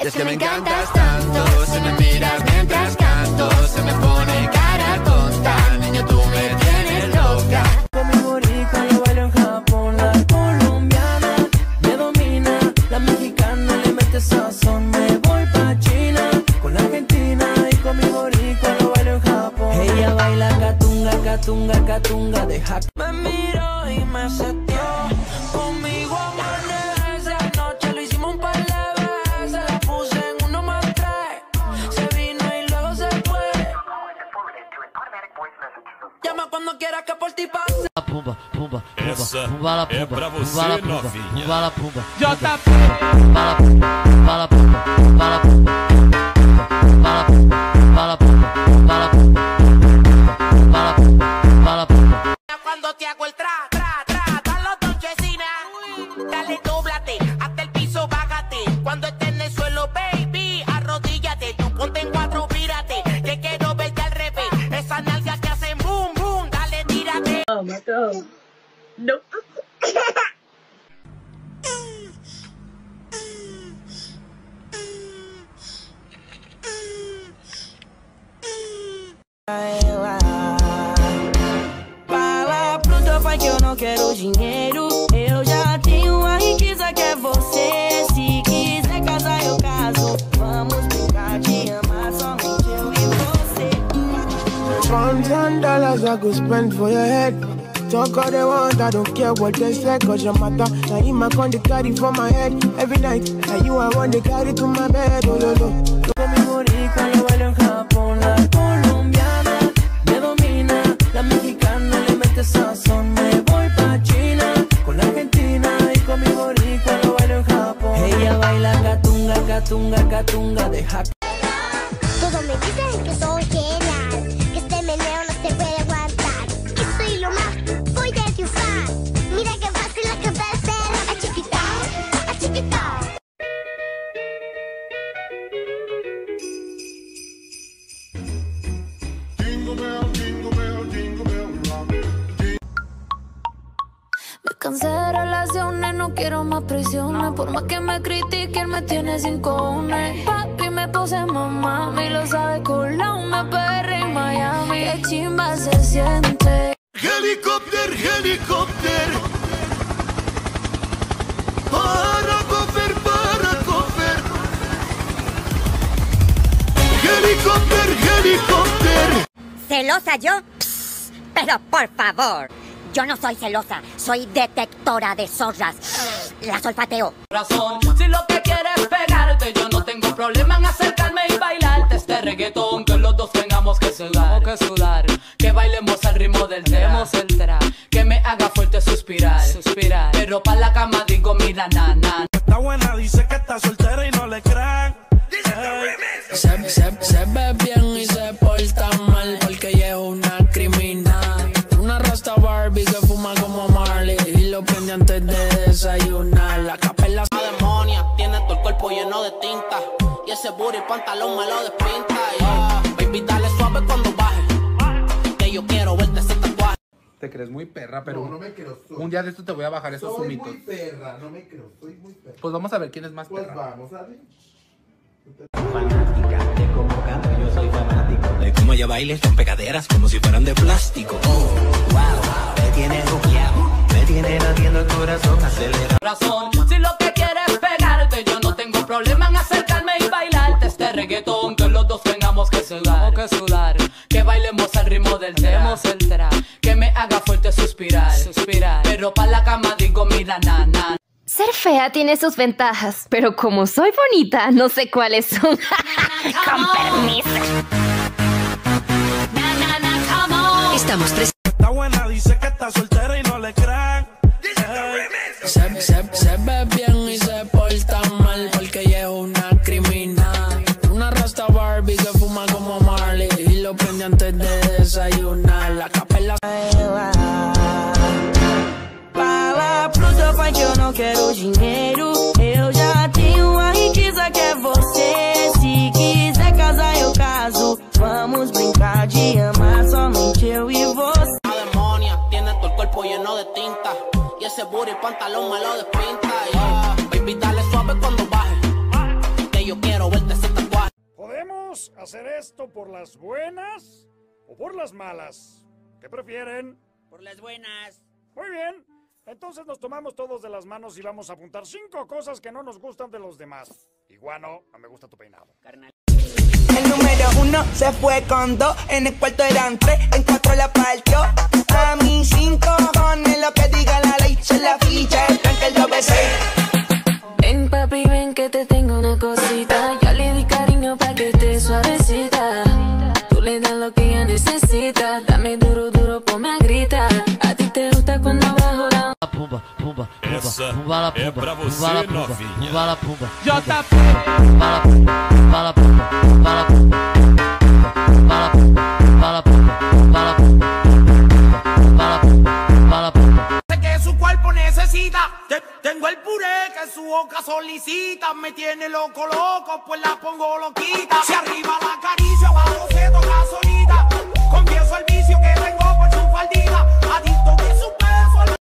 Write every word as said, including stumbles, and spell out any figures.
Es que me encantas tanto, si me miras mientras canto, se me pone cara tonta, niño tú me tienes loca. Con mi boricua yo bailo en Japón, la colombiana me domina, la mexicana le mete sazón, me voy pa' China, con la argentina y con mi boricua yo bailo en Japón. Ella baila catunga, catunga, catunga de hack. Me miró y me setió, conmigo amanece, anoche lo hicimos un par de veces, la puse en uno más tres, se vino y luego se fue. Llama cuando quieras que por ti pase. Pumba, pumba, Essa pumba, la é pumba, pra você, pumba, la pumba, novinha. pumba, la pumba, J P. pumba, la pumba, pumba, la pumba, pumba, la pumba, pumba, la pumba, pumba, la pumba, pumba, la pumba, pumba, la pumba, pumba, la pumba. Cuando te hago el tra, tra, tra, dale los donchecina, dale, dóblate, hasta el piso, bájate. Cuando estés en el suelo, baby, arrodíllate, tú ponte en cuatro, mírate, que quiero verte al revés, esas nalgas que hacen boom, boom, dale, tírate. Oh my God. No. Fala pro teu pai que eu não quero dinheiro, eu já tenho a riqueza que é você. Se quiser casar eu caso, vamos brincar de amar somente eu e você. Pounds and dollars I could spend for your head. Talk all they want, I don't care what they say, cause your matter. Now you my con, they carry for my head every night. Now you I want, they carry to my bed, oh no no. Con mi boricua yo bailo en Japón, la colombiana me domina, la mexicana le mete sazón, me voy pa' China, con la argentina y con mi boricua yo bailo en Japón. Ella baila catunga, catunga, catunga de hack. Todos me dicen que soy genial, que este meneo no se puede aguantar. Que soy lo más, voy a triunfar. Mira que fácil la cabeza, a chiquita, a chiquita. Me cansé de relaciones, no quiero más prisiones. Por más que me critiquen, me tiene sin cojones. Papi me pose mamá, y lo sabe Colón, me perre en Miami. Qué chimba se siente. Helicóptero, helicóptero, para coger, para coger. Helicóptero, helicóptero. ¿Celosa yo? Psst, pero por favor, yo no soy celosa, soy detectora de zorras. Las olfateo. Razón, si lo que quieres es pegarte, yo no tengo problema en acercarme y bailarte este reggaetón, que los dos tengamos que sudar, que sudar, que bailemos al ritmo del tema, el tra, que me haga fuerte suspirar, suspirar, pero pa' la cama digo mira nana. Está buena, dice que está soltera y no le crean. Se, se, se ve bien y se porta mal porque ella es una criminal. Una rasta Barbie que fuma como Marley y lo prende antes de desayunar. La capela La demonia tiene todo el cuerpo lleno de tinta y ese booty y pantalón me lo despinta. Yeah. Baby, dale suave cuando baje, que yo quiero verte ese tatuaje. Te crees muy perra, pero No, no me creo. Soy, un día de esto te voy a bajar esos soy humitos. muy perra, no me creo, soy muy perra. Pues vamos a ver quién es más Pues perra. vamos a ver. Fanática de cómo canto, yo soy fanático de cómo ella baila, son pegaderas como si fueran de plástico. Oh, wow, me tiene juqueado, me tiene latiendo el corazón acelerado. Razón, si lo que quieres es pegarte, yo no tengo problema en acercarme y bailarte este reggaetón, que los dos tengamos que sudar, que sudar, que bailemos al ritmo del tema, el tra, que me haga fuerte suspirar, suspirar, pero pa' la cama digo mira nana. Ser fea tiene sus ventajas, pero como soy bonita, no sé cuáles son. Con permiso. Estamos tres. Está buena, dice que está soltera y no le crean. Se, se, se ve bien y se porta mal porque ella es una criminal. Una rasta Barbie que fuma como Marley y lo prende antes de desayunar. La capela. Fala pro teu pai que eu não quero dinheiro, eu já tenho a riqueza que é você. Se quiser casar eu caso, vamos brincar de amar somente eu e você. La demonia tiene todo el cuerpo lleno de tinta y ese booty y pantalón me lo despinta. Yeah. Baby, dale suave cuando baje, que yo quiero esto por las buenas o por las malas? ¿Qué prefieren? Por las buenas. Muy bien. Entonces nos tomamos todos de las manos y vamos a apuntar cinco cosas que no nos gustan de los demás. Iguano, no me gusta tu peinado. Carnal. El número uno se fue con dos, en el cuarto eran tres, en cuatro la partió. A mí cinco cojones lo que diga la ley, se la ficha, el tranque el doble seis. Ven papi, ven que te tengo una cosita. Yo le di cariño pa' que esté suavecita. Tú le das lo que ella necesita. Dame duro, duro, ponme a gritar. A ti te gusta cuando bajo la pumba, pumba, Essa pumba, la é pumba, pra você, pumba, la pumba, novinha. pumba, la pumba. J P. Pumba, la pumba, pumba, la pumba, pumba, la pumba, pumba, la pumba, pumba, la pumba, pumba, la pumba, pumba, la pumba, pumba, la pumba. Sé que su cuerpo necesita. Te- tengo el puré que su boca solicita. Me tiene loco, loco, pues la pongo loquita. Si arriba la cara.